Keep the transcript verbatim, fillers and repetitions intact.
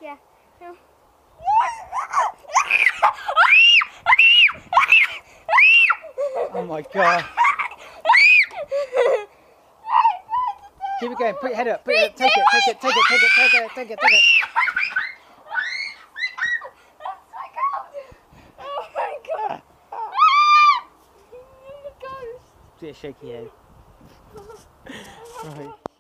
Yeah. No. Oh my god. Keep it going. Put your head up. Put your head, take it. Take it. Take it. Take it. Take it. Take it. Take it. Oh my god. Do a shaky head. Right.